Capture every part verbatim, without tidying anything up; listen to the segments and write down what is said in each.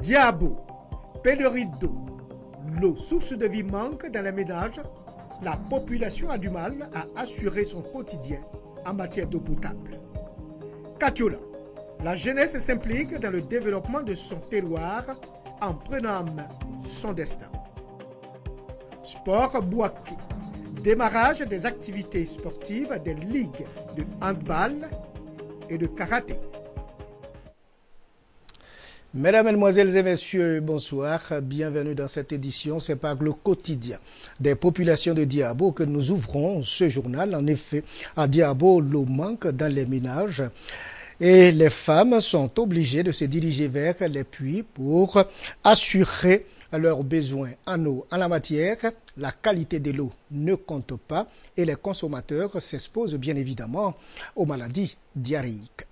Diabo, pénurie d'eau. L'eau, source de vie, manque dans les ménages. La population a du mal à assurer son quotidien en matière d'eau potable. Katiola, la jeunesse s'implique dans le développement de son terroir en prenant en main son destin. Sport Bouaké, démarrage des activités sportives des ligues de handball et de karaté. Mesdames, Mesdemoiselles et Messieurs, bonsoir. Bienvenue dans cette édition. C'est par le quotidien des populations de Diabo que nous ouvrons ce journal. En effet, à Diabo, l'eau manque dans les ménages et les femmes sont obligées de se diriger vers les puits pour assurer leurs besoins en eau. En la matière, la qualité de l'eau ne compte pas et les consommateurs s'exposent bien évidemment aux maladies diarrhéiques.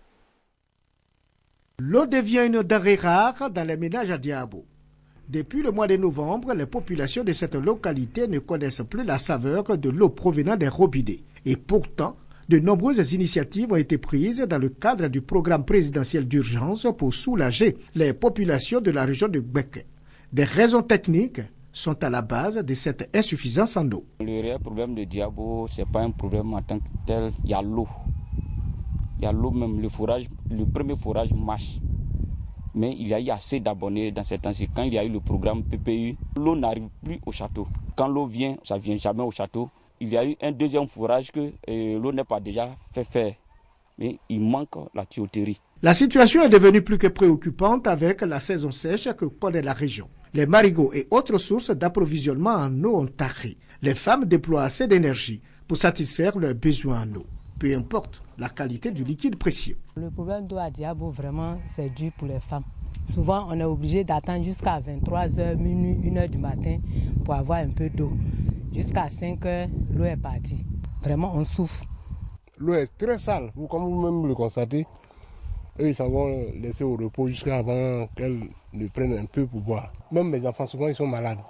L'eau devient une denrée rare dans les ménages à Diabo. Depuis le mois de novembre, les populations de cette localité ne connaissent plus la saveur de l'eau provenant des robinets. Et pourtant, de nombreuses initiatives ont été prises dans le cadre du programme présidentiel d'urgence pour soulager les populations de la région de Gbeke. Des raisons techniques sont à la base de cette insuffisance en eau. Le réel problème de Diabo, ce n'est pas un problème en tant que tel, il y a l'eau. Il y a l'eau même, le forage, le premier forage marche. Mais il y a eu assez d'abonnés dans ces temps-ci. Quand il y a eu le programme P P U, l'eau n'arrive plus au château. Quand l'eau vient, ça ne vient jamais au château. Il y a eu un deuxième forage que euh, l'eau n'est pas déjà fait faire. Mais il manque la tuyauterie. La situation est devenue plus que préoccupante avec la saison sèche que connaît la région. Les marigots et autres sources d'approvisionnement en eau ont taré. Les femmes déploient assez d'énergie pour satisfaire leurs besoins en eau, peu importe la qualité du liquide précieux. Le problème d'eau à Diabo, vraiment, c'est dur pour les femmes. Souvent, on est obligé d'attendre jusqu'à vingt-trois heures, minuit, une heure du matin pour avoir un peu d'eau. Jusqu'à cinq heures, l'eau est partie. Vraiment, on souffre. L'eau est très sale, comme vous-même le constatez. Eux, ils s'en vont laisser au repos jusqu'à avant qu'elles ne prennent un peu pour boire. Même mes enfants, souvent, ils sont malades.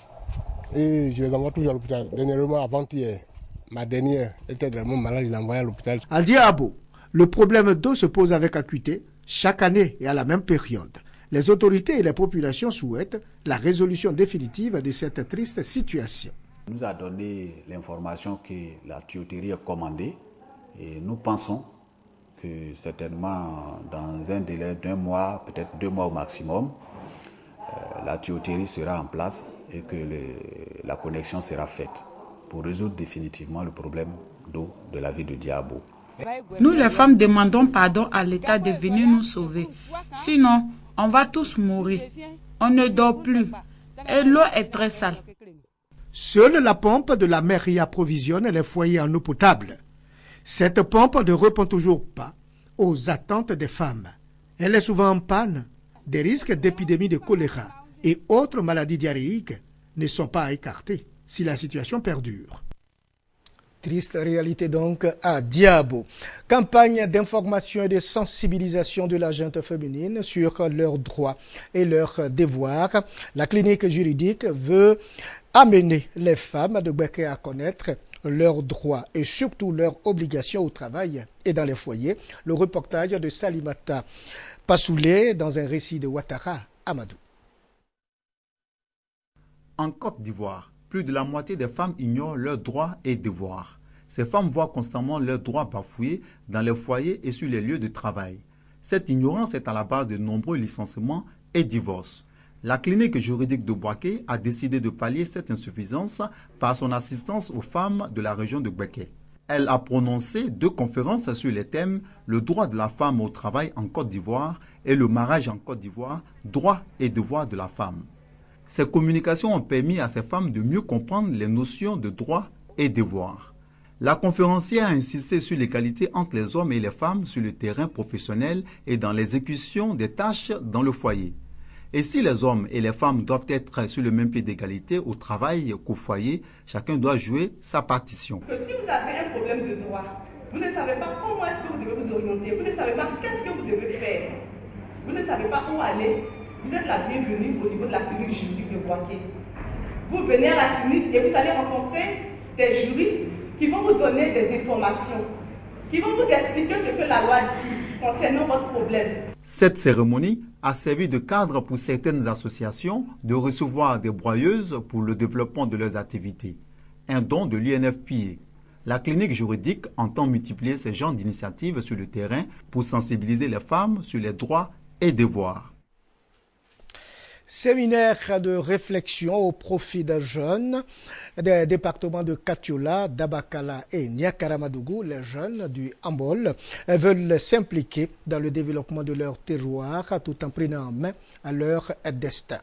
Et je les envoie toujours à l'hôpital. Dernièrement, avant-hier, ma dernière était vraiment malade, il l'a envoyé à l'hôpital. À Diabo, le problème d'eau se pose avec acuité chaque année et à la même période. Les autorités et les populations souhaitent la résolution définitive de cette triste situation. Il nous a donné l'information que la tuyauterie est commandée et nous pensons que certainement dans un délai d'un mois, peut-être deux mois au maximum, euh, la tuyauterie sera en place et que les, la connexion sera faite pour résoudre définitivement le problème d'eau de la ville de Diabo. Nous les femmes demandons pardon à l'État de venir nous sauver. Sinon, on va tous mourir. On ne dort plus et l'eau est très sale. Seule la pompe de la mairie approvisionne les foyers en eau potable. Cette pompe ne répond toujours pas aux attentes des femmes. Elle est souvent en panne. Des risques d'épidémie de choléra et autres maladies diarrhéiques ne sont pas à écarter si la situation perdure. Triste réalité donc à Diabo. Campagne d'information et de sensibilisation de la gente féminine sur leurs droits et leurs devoirs. La clinique juridique veut amener les femmes de Gbeke à connaître leurs droits et surtout leurs obligations au travail et dans les foyers. Le reportage de Salimata Passoulé dans un récit de Ouattara Amadou. En Côte d'Ivoire, plus de la moitié des femmes ignorent leurs droits et devoirs. Ces femmes voient constamment leurs droits bafoués dans les foyers et sur les lieux de travail. Cette ignorance est à la base de nombreux licenciements et divorces. La clinique juridique de Bouaké a décidé de pallier cette insuffisance par son assistance aux femmes de la région de Gbeke. Elle a prononcé deux conférences sur les thèmes « Le droit de la femme au travail en Côte d'Ivoire » et « Le mariage en Côte d'Ivoire, droits et devoirs de la femme ». Ces communications ont permis à ces femmes de mieux comprendre les notions de droits et devoirs. La conférencière a insisté sur l'égalité entre les hommes et les femmes sur le terrain professionnel et dans l'exécution des tâches dans le foyer. Et si les hommes et les femmes doivent être sur le même pied d'égalité au travail qu'au foyer, chacun doit jouer sa partition. Que si vous avez un problème de droit, vous ne savez pas comment est-ce que vous devez vous orienter, vous ne savez pas qu'est-ce que vous devez faire, vous ne savez pas où aller, vous êtes la bienvenue au niveau de la clinique juridique de Bouaké. Vous venez à la clinique et vous allez rencontrer des juristes qui vont vous donner des informations, qui vont vous expliquer ce que la loi dit concernant votre problème. Cette cérémonie a servi de cadre pour certaines associations de recevoir des broyeuses pour le développement de leurs activités. Un don de l'U N F P A. La clinique juridique entend multiplier ces genres d'initiatives sur le terrain pour sensibiliser les femmes sur les droits et devoirs. Séminaire de réflexion au profit des jeunes des départements de Katiola, Dabakala et Niakaramadougou. Les jeunes du Hambol veulent s'impliquer dans le développement de leur terroir tout en prenant en main à leur destin.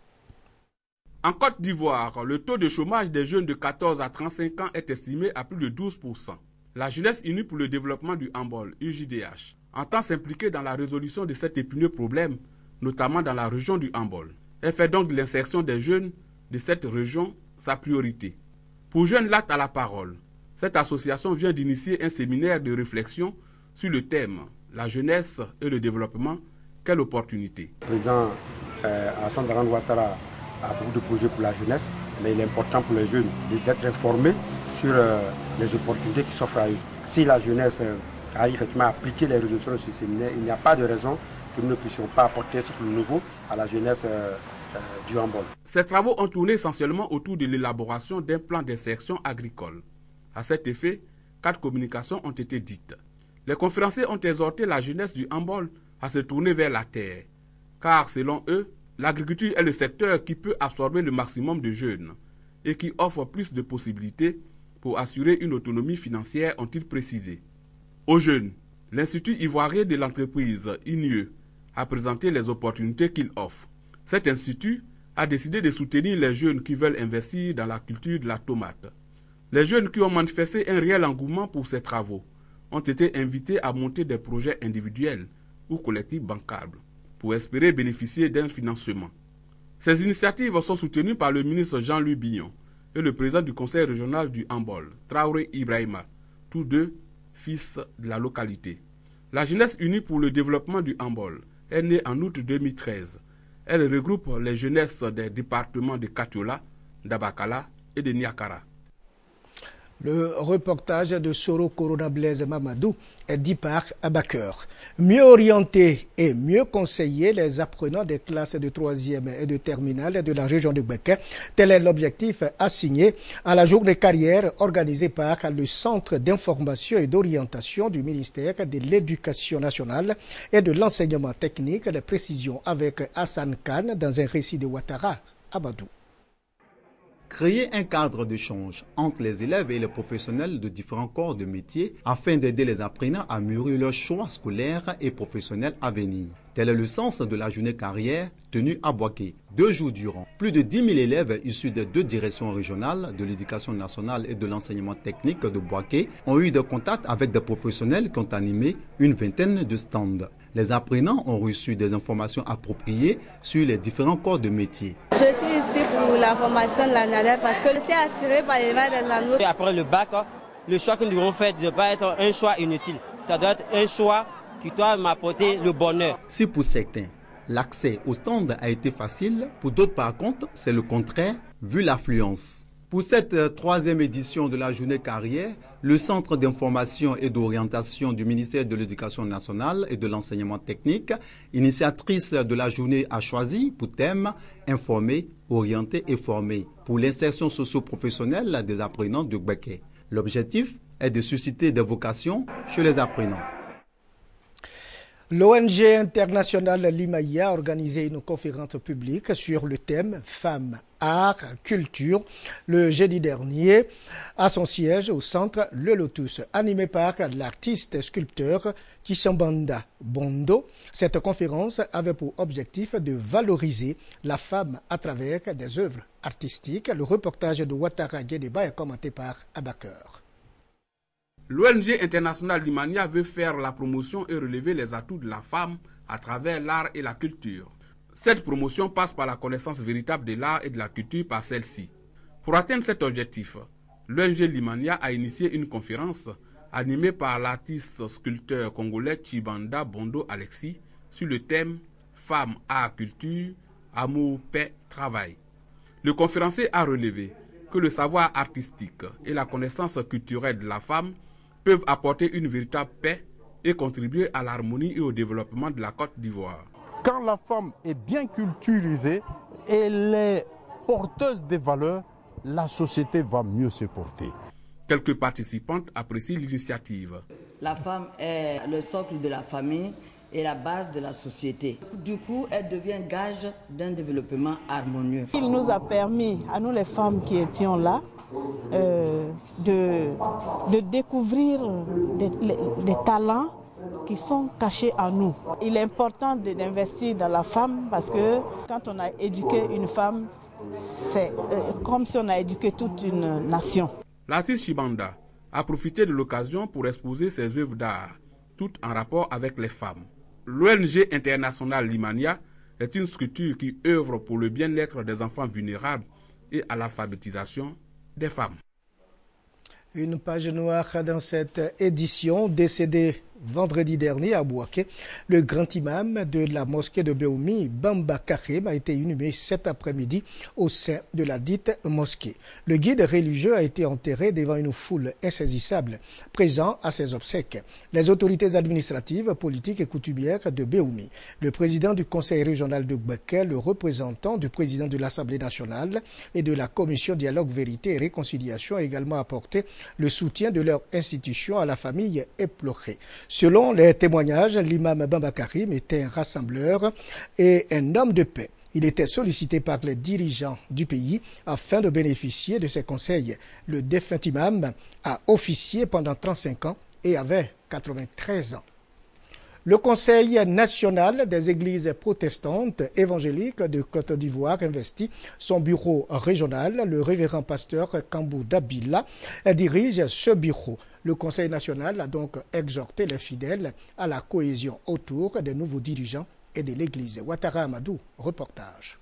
En Côte d'Ivoire, le taux de chômage des jeunes de quatorze à trente-cinq ans est estimé à plus de douze pour cent. La Jeunesse unie pour le développement du Hambol, U J D H, entend s'impliquer dans la résolution de cet épineux problème, notamment dans la région du Hambol. Elle fait donc de l'insertion des jeunes de cette région sa priorité. Pour Jeunes Lat à la parole, cette association vient d'initier un séminaire de réflexion sur le thème « La jeunesse et le développement, quelle opportunité ?» Le président euh, Alassane Dramane Ouattara a beaucoup de projets pour la jeunesse, mais il est important pour les jeunes d'être informés sur euh, les opportunités qui s'offrent à eux. Si la jeunesse euh, arrive effectivement à appliquer les résolutions de ce séminaire, il n'y a pas de raison que nous ne puissions pas apporter un souffle nouveau à la jeunesse euh, euh, du Hambol. Ces travaux ont tourné essentiellement autour de l'élaboration d'un plan d'insertion agricole. À cet effet, quatre communications ont été dites. Les conférenciers ont exhorté la jeunesse du Hambol à se tourner vers la terre, car selon eux, l'agriculture est le secteur qui peut absorber le maximum de jeunes et qui offre plus de possibilités pour assurer une autonomie financière, ont-ils précisé. Aux jeunes, l'Institut ivoirien de l'entreprise, I N I E, a présenté les opportunités qu'il offre. Cet institut a décidé de soutenir les jeunes qui veulent investir dans la culture de la tomate. Les jeunes qui ont manifesté un réel engouement pour ces travaux ont été invités à monter des projets individuels ou collectifs bancables pour espérer bénéficier d'un financement. Ces initiatives sont soutenues par le ministre Jean-Louis Bignon et le président du conseil régional du Hambol, Traoré Ibrahima, tous deux fils de la localité. La Jeunesse unie pour le développement du Hambol est née en août deux mille treize. Elle regroupe les jeunesses des départements de Katiola, d'Abakala et de Niakara. Le reportage de Soro Corona Blaise Mamadou est dit par Abaker. Mieux orienter et mieux conseiller les apprenants des classes de troisième et de terminale de la région de Gbeke. Tel est l'objectif assigné à la journée carrière organisée par le Centre d'information et d'orientation du ministère de l'Éducation nationale et de l'enseignement technique. Les précisions avec Hassan Khan dans un récit de Ouattara Amadou. Créer un cadre d'échange entre les élèves et les professionnels de différents corps de métier afin d'aider les apprenants à mûrir leurs choix scolaires et professionnels à venir. Tel est le sens de la journée carrière tenue à Boaké. Deux jours durant, plus de dix mille élèves issus des deux directions régionales de l'éducation nationale et de l'enseignement technique de Boaké ont eu des contacts avec des professionnels qui ont animé une vingtaine de stands. Les apprenants ont reçu des informations appropriées sur les différents corps de métier. Je suis ici pour la formation de l'année parce que je suis attiré par les vagues des anneaux. Après le bac, le choix que nous devons faire ne doit pas être un choix inutile. Ça doit être un choix qui doit m'apporter le bonheur. Si pour certains, l'accès au stand a été facile, pour d'autres par contre, c'est le contraire, vu l'affluence. Pour cette troisième édition de la journée carrière, le Centre d'information et d'orientation du ministère de l'Éducation nationale et de l'enseignement technique, initiatrice de la journée, a choisi pour thème « Informer, orienter et former » pour l'insertion socio-professionnelle des apprenants de Gbeke. L'objectif est de susciter des vocations chez les apprenants. L'O N G internationale Limaïa a organisé une conférence publique sur le thème Femmes, Art, Culture le jeudi dernier à son siège au centre Le Lotus, animé par l'artiste sculpteur Kishambanda Bondo. Cette conférence avait pour objectif de valoriser la femme à travers des œuvres artistiques. Le reportage de Ouattara Guédéba est commenté par Abaker. L'O N G internationale Limania veut faire la promotion et relever les atouts de la femme à travers l'art et la culture. Cette promotion passe par la connaissance véritable de l'art et de la culture par celle-ci. Pour atteindre cet objectif, l'O N G Limania a initié une conférence animée par l'artiste sculpteur congolais Chibanda Bondo Alexis sur le thème « Femmes, art, culture, amour, paix, travail ». Le conférencier a relevé que le savoir artistique et la connaissance culturelle de la femme peuvent apporter une véritable paix et contribuer à l'harmonie et au développement de la Côte d'Ivoire. Quand la femme est bien culturisée, elle est porteuse des valeurs, la société va mieux se porter. Quelques participantes apprécient l'initiative. La femme est le socle de la famille et la base de la société. Du coup, elle devient gage d'un développement harmonieux. Il nous a permis, à nous les femmes qui étions là, euh, de, de découvrir des, des talents qui sont cachés en nous. Il est important d'investir dans la femme parce que quand on a éduqué une femme, c'est euh, comme si on a éduqué toute une nation. L'artiste Chibanda a profité de l'occasion pour exposer ses œuvres d'art, toutes en rapport avec les femmes. L'O N G internationale Limania est une structure qui œuvre pour le bien-être des enfants vulnérables et à l'alphabétisation des femmes. Une page noire dans cette édition, décédé vendredi dernier à Bouaké. Le grand imam de la mosquée de Béoumi, Bamba Karim, a été inhumé cet après-midi au sein de la dite mosquée. Le guide religieux a été enterré devant une foule insaisissable présent à ses obsèques. Les autorités administratives, politiques et coutumières de Béoumi, le président du conseil régional de Bouaké, le représentant du président de l'Assemblée nationale et de la commission dialogue, vérité et réconciliation ont également apporté le soutien de leur institution à la famille éplorée. Selon les témoignages, l'imam Bamba Karim était un rassembleur et un homme de paix. Il était sollicité par les dirigeants du pays afin de bénéficier de ses conseils. Le défunt imam a officié pendant trente-cinq ans et avait quatre-vingt-treize ans. Le Conseil national des églises protestantes évangéliques de Côte d'Ivoire investit son bureau régional. Le révérend pasteur Kambou Dabila dirige ce bureau. Le Conseil national a donc exhorté les fidèles à la cohésion autour des nouveaux dirigeants et de l'église. Ouattara Amadou, reportage.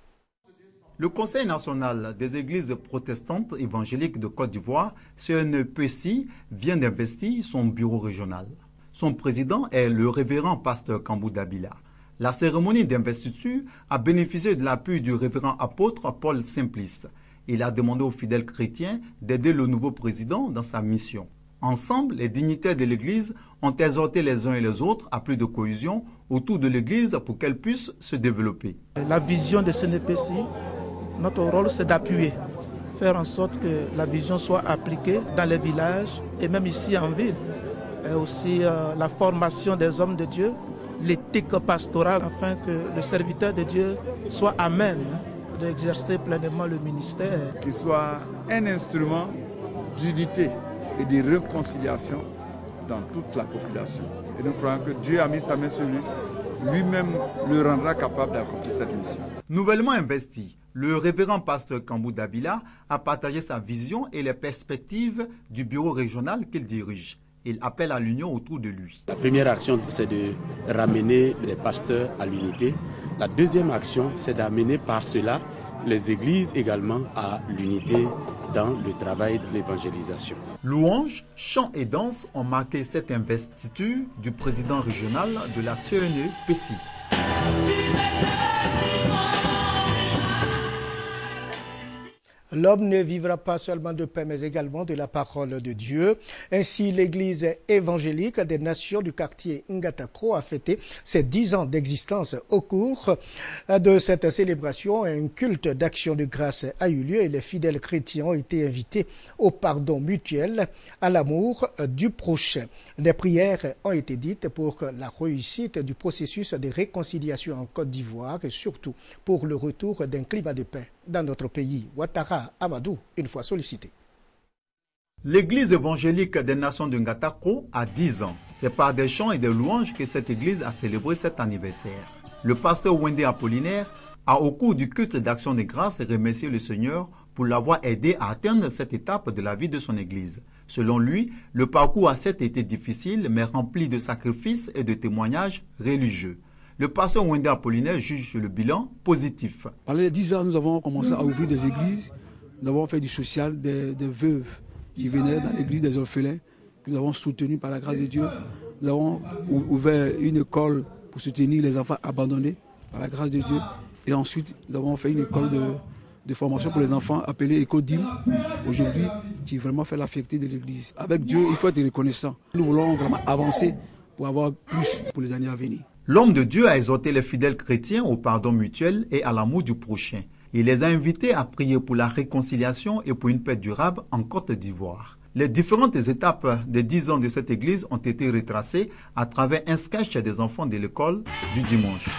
Le Conseil national des églises protestantes évangéliques de Côte d'Ivoire, C N E P C I, vient d'investir son bureau régional. Son président est le révérend pasteur Kambou Dabila. La cérémonie d'investiture a bénéficié de l'appui du révérend apôtre Paul Simpliste. Il a demandé aux fidèles chrétiens d'aider le nouveau président dans sa mission. Ensemble, les dignitaires de l'Église ont exhorté les uns et les autres à plus de cohésion autour de l'Église pour qu'elle puisse se développer. La vision de C N E P C I, notre rôle c'est d'appuyer, faire en sorte que la vision soit appliquée dans les villages et même ici en ville. Et aussi euh, la formation des hommes de Dieu, l'éthique pastorale, afin que le serviteur de Dieu soit à même d'exercer pleinement le ministère. Qu'il soit un instrument d'unité et de réconciliation dans toute la population. Et nous croyons que Dieu a mis sa main sur lui, lui-même le rendra capable d'accomplir cette mission. Nouvellement investi, le révérend pasteur Kambou Dabila a partagé sa vision et les perspectives du bureau régional qu'il dirige. Il appelle à l'union autour de lui. La première action, c'est de ramener les pasteurs à l'unité. La deuxième action, c'est d'amener par cela les églises également à l'unité dans le travail de l'évangélisation. Louanges, chants et danses ont marqué cette investiture du président régional de la C N E P C I. L'homme ne vivra pas seulement de paix, mais également de la parole de Dieu. Ainsi, l'Église évangélique des nations du quartier Ngatakro a fêté ses dix ans d'existence. Au cours de cette célébration, un culte d'action de grâce a eu lieu et les fidèles chrétiens ont été invités au pardon mutuel, à l'amour du prochain. Des prières ont été dites pour la réussite du processus de réconciliation en Côte d'Ivoire et surtout pour le retour d'un climat de paix dans notre pays. Ouattara Amadou, une fois sollicité. L'église évangélique des nations de Ngatakro a dix ans. C'est par des chants et des louanges que cette église a célébré cet anniversaire. Le pasteur Wendé Apollinaire a, au cours du culte d'action de grâce, remercié le Seigneur pour l'avoir aidé à atteindre cette étape de la vie de son église. Selon lui, le parcours a certes été difficile, mais rempli de sacrifices et de témoignages religieux. Le pasteur Wendé Apollinaire juge le bilan positif. Pendant les dix ans, nous avons commencé à ouvrir des églises. Nous avons fait du social, des, des veuves qui venaient dans l'église des orphelins, que nous avons soutenu par la grâce de Dieu. Nous avons ouvert une école pour soutenir les enfants abandonnés par la grâce de Dieu. Et ensuite, nous avons fait une école de, de formation pour les enfants appelée Éco-Dim, aujourd'hui, qui vraiment fait la fierté de l'église. Avec Dieu, il faut être reconnaissant. Nous voulons vraiment avancer pour avoir plus pour les années à venir. L'homme de Dieu a exhorté les fidèles chrétiens au pardon mutuel et à l'amour du prochain. Il les a invités à prier pour la réconciliation et pour une paix durable en Côte d'Ivoire. Les différentes étapes des dix ans de cette église ont été retracées à travers un sketch des enfants de l'école du dimanche.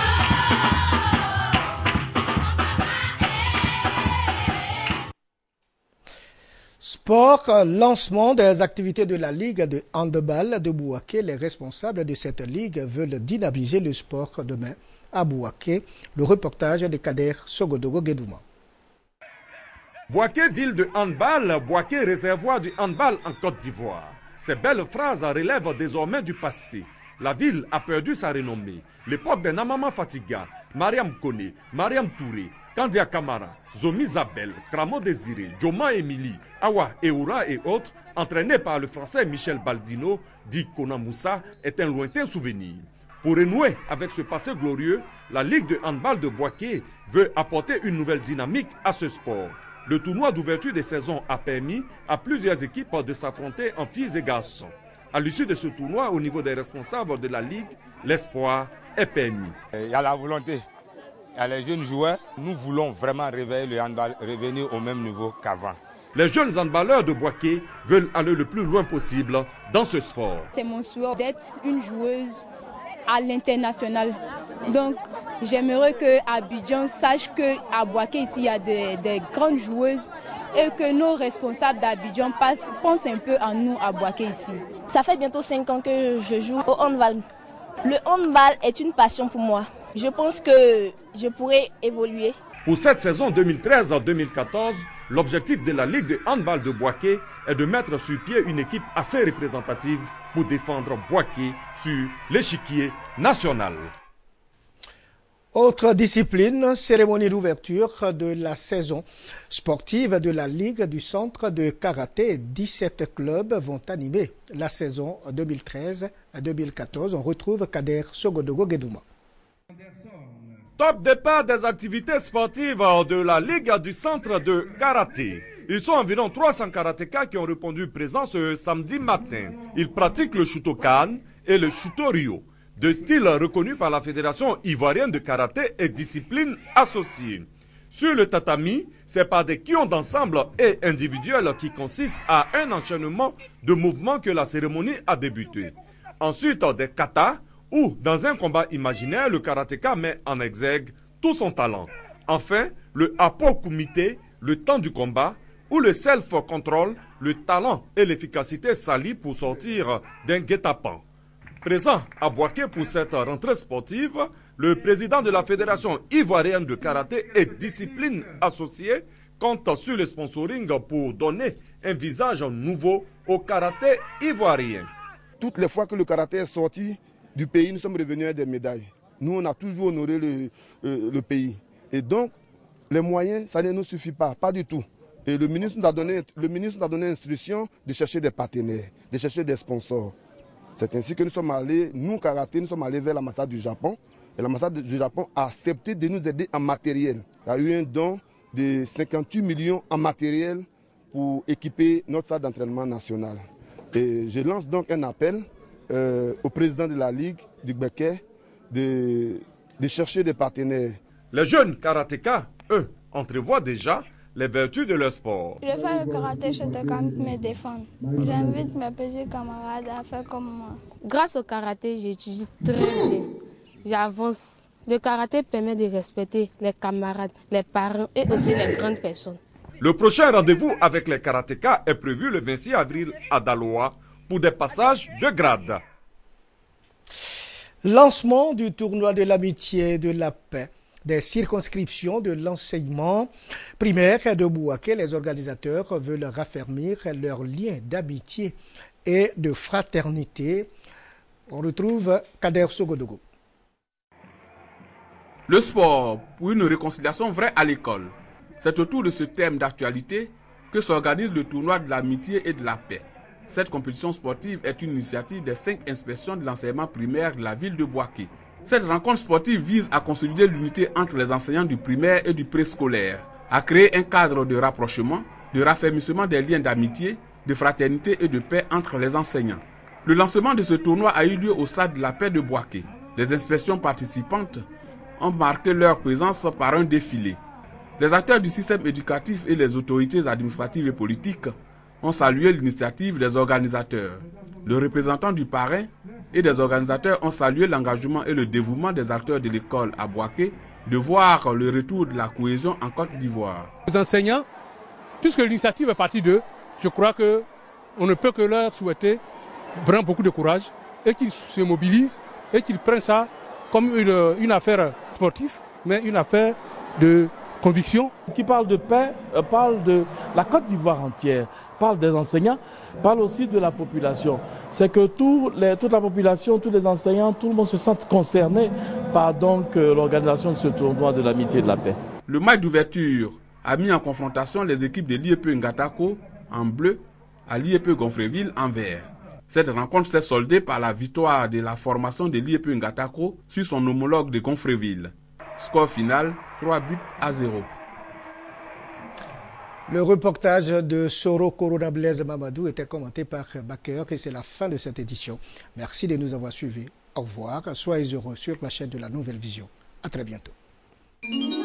Sport, lancement des activités de la Ligue de handball de Bouaké. Les responsables de cette ligue veulent dynamiser le sport demain à Bouaké. Le reportage de Kader Sogodogo Guédouma. Bouaké, ville de handball, Bouaké, réservoir du handball en Côte d'Ivoire. Ces belles phrases relèvent désormais du passé. La ville a perdu sa renommée. L'époque des Namama Fatiga, Mariam Kone, Mariam Touré, Kandia Kamara, Zomi Zabel, Kramo Désiré, Joma Emily, Awa Eoura et autres, entraînés par le français Michel Baldino, dit Kona Moussa, est un lointain souvenir. Pour renouer avec ce passé glorieux, la Ligue de handball de Bouaké veut apporter une nouvelle dynamique à ce sport. Le tournoi d'ouverture des saisons a permis à plusieurs équipes de s'affronter en filles et garçons. À l'issue de ce tournoi, au niveau des responsables de la Ligue, l'espoir est permis. Il y a la volonté, il y a les jeunes joueurs. Nous voulons vraiment réveiller le handball, revenir au même niveau qu'avant. Les jeunes handballeurs de Bouaké veulent aller le plus loin possible dans ce sport. C'est mon souhait d'être une joueuse à l'international. Donc, j'aimerais que Abidjan sache qu'à Bouaké, ici, il y a des, des grandes joueuses et que nos responsables d'Abidjan pensent un peu à nous à Bouaké ici. Ça fait bientôt cinq ans que je joue au handball. Le handball est une passion pour moi. Je pense que je pourrais évoluer. Pour cette saison deux mille treize deux mille quatorze, l'objectif de la Ligue de handball de Bouaké est de mettre sur pied une équipe assez représentative pour défendre Bouaké sur l'échiquier national. Autre discipline, cérémonie d'ouverture de la saison sportive de la Ligue du Centre de Karaté. dix-sept clubs vont animer la saison deux mille treize deux mille quatorze. On retrouve Kader Sogodogo Guédouma. Top départ des activités sportives de la Ligue du Centre de Karaté. Ils sont environ trois cents karatékas qui ont répondu présents ce samedi matin. Ils pratiquent le Shutokan et le Shutoryu, deux styles reconnus par la Fédération ivoirienne de karaté et disciplines associées. Sur le tatami, c'est par des kions d'ensemble et individuels qui consistent à un enchaînement de mouvements que la cérémonie a débuté. Ensuite, des katas, où, dans un combat imaginaire, le karatéka met en exergue tout son talent. Enfin, le apo-kumite, le temps du combat, ou le self-control, le talent et l'efficacité s'allient pour sortir d'un guet-apens. Présent à Bouaké pour cette rentrée sportive, le président de la Fédération ivoirienne de karaté et disciplines associées compte sur le sponsoring pour donner un visage nouveau au karaté ivoirien. Toutes les fois que le karaté est sorti du pays, nous sommes revenus avec des médailles. Nous, on a toujours honoré le, euh, le pays. Et donc, les moyens, ça ne nous suffit pas, pas du tout. Et le ministre nous a donné, le ministre nous a donné l'instruction de chercher des partenaires, de chercher des sponsors. C'est ainsi que nous sommes allés, nous, karaté, nous sommes allés vers l'ambassade du Japon. Et l'ambassade du Japon a accepté de nous aider en matériel. Il y a eu un don de cinquante-huit millions en matériel pour équiper notre salle d'entraînement nationale. Et je lance donc un appel euh, au président de la Ligue du Béquet de, de chercher des partenaires. Les jeunes karatékas, eux, entrevoient déjà les vertus de leur sport. Je fais le karaté, je te quand me défendre. J'invite mes petits camarades à faire comme moi. Grâce au karaté, j'étudie très bien. J'avance. Le karaté permet de respecter les camarades, les parents et aussi les grandes personnes. Le prochain rendez-vous avec les karatékas est prévu le vingt-six avril à Daloa pour des passages de grade. Lancement du tournoi de l'amitié et de la paix. Des circonscriptions de l'enseignement primaire de Bouaké, les organisateurs veulent raffermir leurs liens d'amitié et de fraternité. On retrouve Kader Sogodogo. Le sport pour une réconciliation vraie à l'école. C'est autour de ce thème d'actualité que s'organise le tournoi de l'amitié et de la paix. Cette compétition sportive est une initiative des cinq inspections de l'enseignement primaire de la ville de Bouaké. Cette rencontre sportive vise à consolider l'unité entre les enseignants du primaire et du préscolaire, à créer un cadre de rapprochement, de raffermissement des liens d'amitié, de fraternité et de paix entre les enseignants. Le lancement de ce tournoi a eu lieu au stade de la paix de Bouaké. Les inspections participantes ont marqué leur présence par un défilé. Les acteurs du système éducatif et les autorités administratives et politiques ont salué l'initiative des organisateurs. Le représentant du parrain et des organisateurs ont salué l'engagement et le dévouement des acteurs de l'école à Bouaké de voir le retour de la cohésion en Côte d'Ivoire. Les enseignants, puisque l'initiative est partie d'eux, je crois qu'on ne peut que leur souhaiter vraiment beaucoup de courage et qu'ils se mobilisent et qu'ils prennent ça comme une, une affaire sportive, mais une affaire de conviction. Qui parle de paix, euh, parle de la Côte d'Ivoire entière, parle des enseignants, parle aussi de la population. C'est que tout les, toute la population, tous les enseignants, tout le monde se sent concerné par donc euh, l'organisation de ce tournoi de l'amitié et de la paix. Le match d'ouverture a mis en confrontation les équipes de l'I E P Ngatako en bleu à l'I E P Gonfreville en vert. Cette rencontre s'est soldée par la victoire de la formation de l'I E P Ngatako sur son homologue de Gonfreville. Score final, trois buts à zéro. Le reportage de Soro Corona Blaise Mamadou était commenté par Baker et c'est la fin de cette édition. Merci de nous avoir suivis. Au revoir. Soyez heureux sur la chaîne de la Nouvelle Vision. À très bientôt.